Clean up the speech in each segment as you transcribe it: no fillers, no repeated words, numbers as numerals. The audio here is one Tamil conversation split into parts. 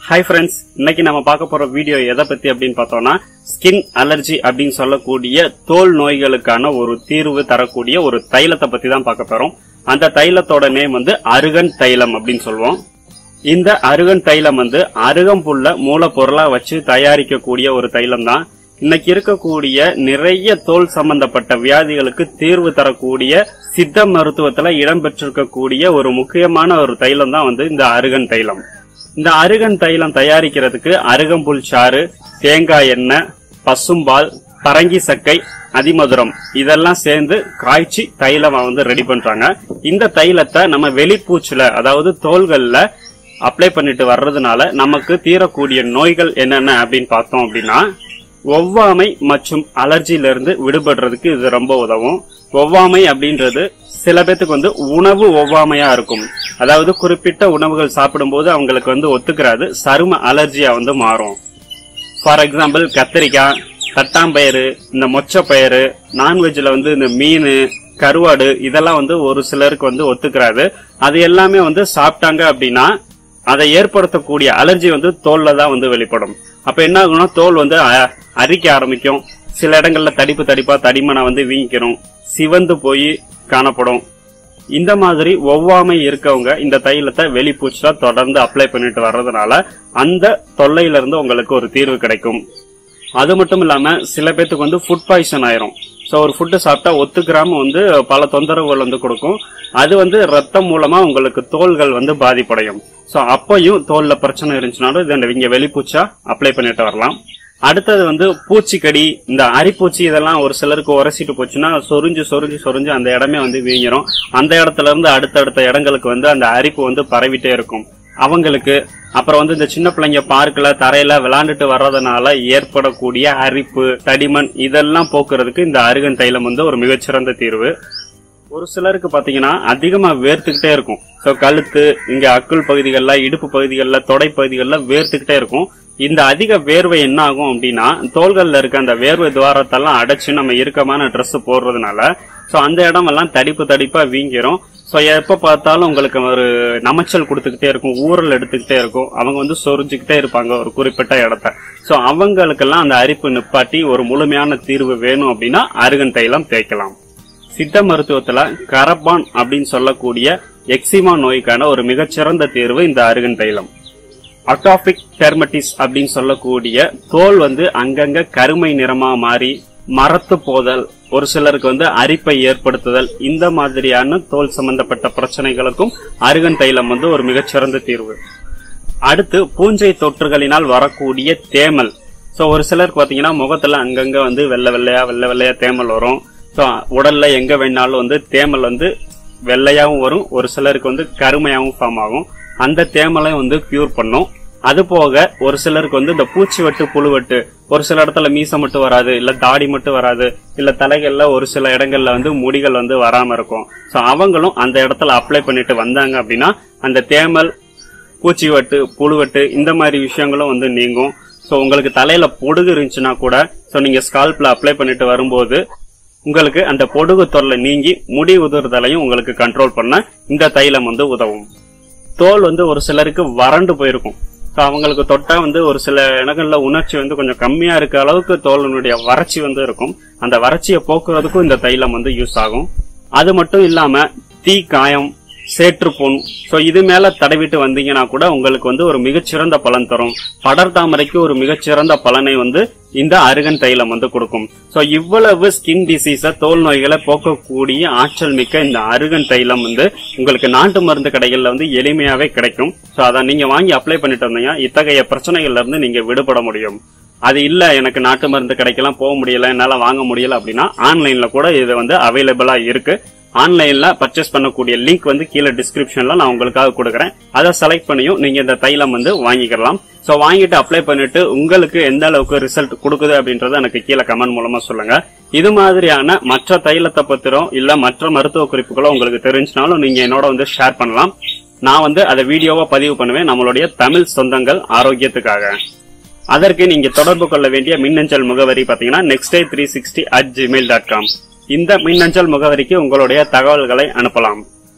ஹாய் ஃப்ரெண்ட்ஸ், இன்னைக்கு நம்ம பார்க்க போற வீடியோ எதை பத்தி அப்படின்னு பார்த்தோம்னா ஸ்கின் அலர்ஜி அப்படின்னு சொல்லக்கூடிய தோல் நோய்களுக்கான ஒரு தீர்வு தரக்கூடிய ஒரு தைலத்தை பத்தி தான் பார்க்க போறோம். அந்த தைலத்தோட நேம் அருகன் தைலம் அப்படின்னு சொல்லுவோம். இந்த அருகன் தைலம் அருகம்புல்ல மூலப்பொருளா வச்சு தயாரிக்கக்கூடிய ஒரு தைலம் தான். இன்னைக்கு இருக்கக்கூடிய நிறைய தோல் சம்பந்தப்பட்ட வியாதிகளுக்கு தீர்வு தரக்கூடிய சித்த மருத்துவத்துல இடம்பெற்றிருக்கக்கூடிய ஒரு முக்கியமான ஒரு தைலம் தான் இந்த அருகன் தைலம். இந்த அருகன் தைலம் தயாரிக்கிறதுக்கு அருகம்புல் சாறு, தேங்காய் எண்ணெய், பசும்பால், பரங்கி சக்கை, அதிமதுரம் இதெல்லாம் சேர்ந்து காய்ச்சி தைலம் ரெடி பண்றாங்க. இந்த தைலத்தை நம்ம வெளிப்பூச்சுல அதாவது தோள்கள்ல அப்ளை பண்ணிட்டு வர்றதுனால நமக்கு தீரக்கூடிய நோய்கள் என்னென்ன அப்படின்னு பார்த்தோம் அப்படின்னா, ஒவ்வாமை மற்றும் அலர்ஜியில இருந்து விடுபடுறதுக்கு இது ரொம்ப உதவும். ஒவ்வாமை அப்படின்றது சில பேத்துக்கு உணவு ஒவ்வாமையா இருக்கும். அதாவது குறிப்பிட்ட உணவுகள் சாப்பிடும்போது அவங்களுக்கு ஒத்துக்கிறாது, சரும அலர்ஜியா மாறும். ஃபார் எக்ஸாம்பிள் கத்திரிக்காய், தட்டாம்பயிறு, இந்த மொச்சப்பயிறு, நான்வெஜ்ல இந்த மீன், கருவாடு இதெல்லாம் ஒரு சிலருக்கு ஒத்துக்கிறாது. அது எல்லாமே சாப்பிட்டாங்க அப்படின்னா அதை ஏற்படுத்தக்கூடிய அலர்ஜி தோல்ல தான் வெளிப்படும். அப்ப என்ன ஆகும்னா தோல் அரிக்க ஆரம்பிக்கும். சில இடங்கள்ல தடிப்பா தடிமனா வீங்கிக்கிறோம், சிவந்து போய் காணப்படும். இந்த மாதிரி ஒவ்வாமை இருக்கவங்க இந்த தைலத்தை வெளிப்பூச்சா தொடர்ந்து அப்ளை பண்ணிட்டு வர்றதுனால அந்த தொல்லையில இருந்து உங்களுக்கு ஒரு தீர்வு கிடைக்கும். அது மட்டும் இல்லாம சில பேத்துக்கு ஃபுட் பாய்சன் ஆயிரும். சோ ஒரு ஃபுட்டு சாப்பிட்டா ஒத்துக்கிறாம பல தொந்தரவுகள் கொடுக்கும். அது ரத்தம் மூலமா உங்களுக்கு தோள்கள் பாதிப்படையும். சோ அப்பயும் தோல்ல பிரச்சனை இருந்துச்சுனாலும் இதை நீங்க வெளிப்பூச்சா அப்ளை பண்ணிட்டு வரலாம். அடுத்தது பூச்சிக்கடி, இந்த அரிப்பூச்சி இதெல்லாம் ஒரு சிலருக்கு உரசிட்டு போச்சுன்னா சொரிஞ்சு அந்த இடமே வீங்கிரும். அந்த இடத்துல இருந்து அடுத்தடுத்த இடங்களுக்கு அந்த அரிப்பு பரவிட்டே இருக்கும் அவங்களுக்கு. அப்புறம் இந்த சின்ன பிள்ளைங்க பார்க்கல தரையில விளையாண்டுட்டு வர்றதுனால ஏற்படக்கூடிய அரிப்பு, தடிமன் இதெல்லாம் போக்குறதுக்கு இந்த அருகன் தைலம் ஒரு மிகச்சிறந்த தீர்வு. ஒரு சிலருக்கு பாத்தீங்கன்னா அதிகமா வேர்த்துக்கிட்டே இருக்கும். சோ கழுத்து, இங்க அக்குள் பகுதிகள்ல, இடுப்பு பகுதிகள்ல, தொடை பகுதிகள்ல வேர்த்துக்கிட்டே இருக்கும். இந்த அதிக வேர்வை என்ன ஆகும் அப்படின்னா தோள்கள்ல இருக்க அந்த வேர்வை துவாரத்தெல்லாம் அடைச்சு நம்ம இறுக்கமான ட்ரெஸ் போடுறதுனால சோ அந்த இடம் எல்லாம் தடிப்பா வீங்கிரும். சோ எப்ப பார்த்தாலும் உங்களுக்கு ஒரு நமைச்சல் கொடுத்துக்கிட்டே இருக்கும், ஊரல் எடுத்துக்கிட்டே இருக்கும். அவங்க சொரிஞ்சுக்கிட்டே இருப்பாங்க ஒரு குறிப்பிட்ட இடத்த. சோ அவங்களுக்கெல்லாம் அந்த அரிப்பு நிப்பாட்டி ஒரு முழுமையான தீர்வு வேணும் அப்படின்னா அருகன் தைலம் தேய்க்கலாம். சித்த மருத்துவத்துல கரப்பான் அப்படின்னு சொல்லக்கூடிய எக்ஸிமா நோய்க்கான ஒரு மிகச்சிறந்த தீர்வு இந்த அருகன் தைலம். அட்டாபிக் டெர்மட்டிஸ் அப்படின்னு சொல்லக்கூடிய தோல் அங்கங்க கருமை நிறமா மாறி மரத்து போதல், ஒரு சிலருக்கு அரிப்பை ஏற்படுத்துதல், இந்த மாதிரியான தோல் சம்பந்தப்பட்ட பிரச்சனைகளுக்கும் அருகன் தைலம் ஒரு மிகச்சிறந்த தீர்வு. அடுத்து பூஞ்சை தொற்றுகளினால் வரக்கூடிய தேமல். சோ ஒரு சிலருக்கு பாத்தீங்கன்னா முகத்துல அங்கங்க வெள்ளை வெள்ளையா தேமல் வரும். சோ உடல்ல எங்க வேணாலும் தேமல் வெள்ளையாவும் வரும், ஒரு சிலருக்கு கருமையாவும் ஃபார்ம் ஆகும். அந்த தேமலை கியூர் பண்ணும். அது போக ஒரு சிலருக்கு இந்த பூச்சி வெட்டு, புழுவெட்டு, ஒரு சில இடத்துல மீசை மட்டும் வராது, இல்ல தாடி மட்டும் வராது, இல்ல தலைகள்ல ஒரு சில இடங்கள்ல முடிகள் வராம இருக்கும். சோ அவங்களும் அந்த இடத்துல அப்ளை பண்ணிட்டு வந்தாங்க அப்படின்னா அந்த தேமல், பூச்சி வெட்டு, புழுவெட்டு இந்த மாதிரி விஷயங்களும் நீங்கும். சோ உங்களுக்கு தலையில பொடுகு இருந்துச்சுன்னா கூட சோ நீங்க ஸ்கால்ப்ல அப்ளை பண்ணிட்டு வரும்போது உங்களுக்கு அந்த பொடுகு தொல்லை நீங்கி முடி உதிர்தலையும் உங்களுக்கு கண்ட்ரோல் பண்ண இந்த தைலம் உதவும். தோல் ஒரு சிலருக்கு வறண்டு போயிருக்கும். அவங்களுக்கு தொட்டா ஒரு சில இடங்கள்ல உணர்ச்சி கொஞ்சம் கம்மியா இருக்க அளவுக்கு தோலினுடைய வறட்சி இருக்கும். அந்த வறட்சியை போக்குறதுக்கும் இந்த தைலம் யூஸ் ஆகும். அது மட்டும் இல்லாம தீ காயம், சேற்றுப்புண், சோ இது மேல தடவிட்டு வந்தீங்கன்னா கூட உங்களுக்கு ஒரு மிகச்சிறந்த பலன் தரும். படர்தாமரைக்கு ஒரு மிகச்சிறந்த பலனை இந்த அருகன் தைலம் கொடுக்கும். சோ இவ்வளவு ஸ்கின் டிசீஸ, தோல் நோய்களை போக்கக்கூடிய ஆற்றல் மிக்க இந்த அருகன் தைலம் உங்களுக்கு நாட்டு மருந்து கடைகள்ல எளிமையாவே கிடைக்கும். சோ அதை நீங்க வாங்கி அப்ளை பண்ணிட்டு வந்தீங்கன்னா இத்தகைய பிரச்சனைகள்ல இருந்து நீங்க விடுபட முடியும். அது இல்ல எனக்கு நாட்டு மருந்து கடைக்கெல்லாம் போக முடியல, என்னால வாங்க முடியல அப்படின்னா ஆன்லைன்ல கூட இது அவைலபிளா இருக்கு. ஆன்லைன்ல பர்ச்சேஸ் பண்ணக்கூடிய லிங்க் கீழே டிஸ்கிரிப்ஷன்ல நான் உங்களுக்காக கொடுக்குறேன். அதை செலக்ட் பண்ணியும் நீங்க இந்த தைலம் வாங்கிக்கலாம். சோ வாங்கிட்டு அப்ளை பண்ணிட்டு உங்களுக்கு எந்த அளவுக்கு ரிசல்ட் கொடுக்குது அப்படின்றத எனக்கு கீழே கமெண்ட் மூலமா சொல்லுங்க. இது மாதிரியான மற்ற தைலத்தை பத்திரம் இல்ல மற்ற மருத்துவ குறிப்புகளோ உங்களுக்கு தெரிஞ்சுனாலும் நீங்க என்னோட ஷேர் பண்ணலாம். நான் அதை வீடியோவா பதிவு பண்ணுவேன் நம்மளுடைய தமிழ் சொந்தங்கள் ஆரோக்கியத்துக்காக. அதற்கு நீங்க தொடர்பு கொள்ள வேண்டிய மின்னஞ்சல் முகவரி பாத்தீங்கன்னா nextday360@gmail.com. இந்த மின்னஞ்சல் முகவரிக்கு உங்களுடைய தகவல்களை அனுப்பலாம்.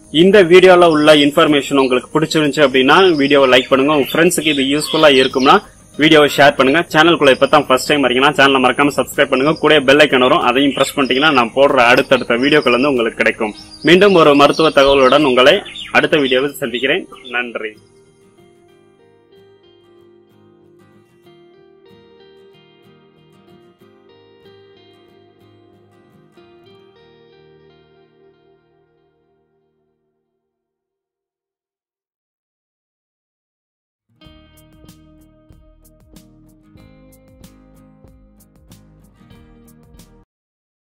இந்த வீடியோல உள்ள இன்ஃபர்மேஷன் உங்களுக்கு பிடிச்சிருந்துச்சு அப்படின்னா வீடியோவை லைக் பண்ணுங்க. உங்க ஃப்ரெண்ட்ஸுக்கு இது யூஸ்ஃபுல்லா இருக்கும்னா வீடியோவை ஷேர் பண்ணுங்க. சேனலுக்குள்ள இப்பதான் ஃபர்ஸ்ட் டைம் வரீங்கன்னா சேனலை மறக்காம சப்ஸ்கிரைப் பண்ணுங்க. கூட பெல் ஐக்கன் வரும், அதையும் பிரஸ் பண்ணிட்டீங்கன்னா நான் போடுற அடுத்தடுத்த வீடியோக்கள் உங்களுக்கு கிடைக்கும். மீண்டும் ஒரு மருத்துவ தகவலுடன் உங்களை அடுத்த வீடியோவில் சந்திக்கிறேன். நன்றி.